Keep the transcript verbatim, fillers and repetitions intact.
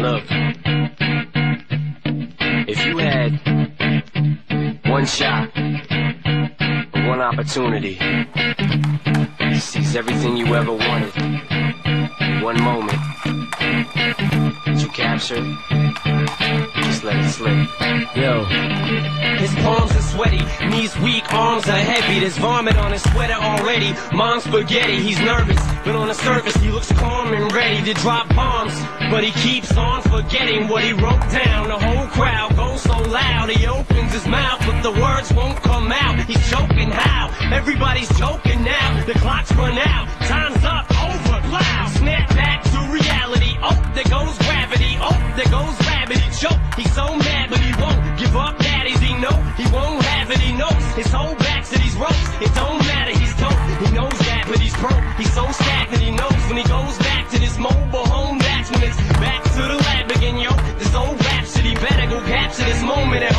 Look, if you had one shot, one opportunity to seize everything you ever wanted in one moment, did you capture it? Just let it slip. Yo. His palms are sweaty, knees weak, arms are heavy. There's vomit on his sweater already. Mom's spaghetti, he's nervous, but on the surface he looks calm and ready to drop bombs. But he keeps on forgetting what he wrote down. The whole crowd goes so loud, he opens his mouth, but the words won't come out. He's choking how? Everybody's joking now. The clock's run out, time's up, over, loud. Snap back to reality. Oh, there goes gravity. Oh, there goes rabbit. He choke. He's so mad, but he won't give up. Daddies, he know he won't have it. He knows his whole back to these ropes. It don't matter. He's dope. He knows that, but he's broke. He's so stagnant. He knows when he goes back to this mobile home. That's when it's back to the lab again, yo. This old rhapsody better go capture this moment.